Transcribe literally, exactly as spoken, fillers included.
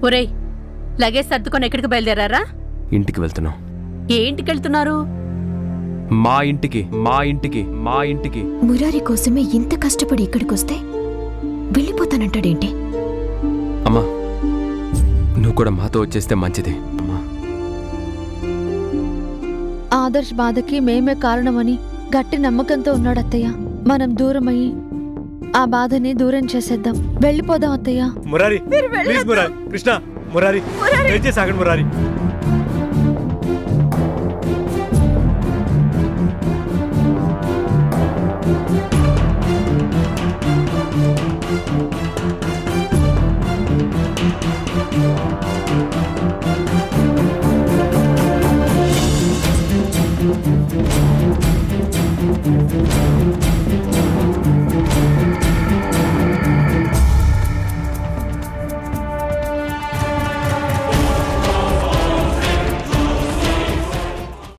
ఒరేయ్, లగేజ్ సర్దుకొని ఎక్కడికి బయలుదేరారా? ఇంటికి వెళ్తున్నాం. ఏ ఇంటికి వెళ్తున్నారు? మా ఇంటికి మా ఇంటికి మా ఇంటికి. మురారి కోసమే ఇంత కష్టపడి ఇక్కడికొస్తే వెళ్ళిపోతానంటాడేంటి? అమ్మా, నువ్వు కూడా మాతో వచ్చేస్తే మంచిది అమ్మా. ఆదర్శ్ బాధకి మేమే కారణమని గట్టి నమ్మకంతో ఉన్నాడు అత్తయ్య. మనం దూరమయ్యి ఆ బాధని దూరం చేసేద్దాం. వెళ్ళిపోదాం అత్తయ్య. మురారి, ప్లీజ్ మురారి, కృష్ణ, మురారి, దయచేసి ఆగండి మురారి.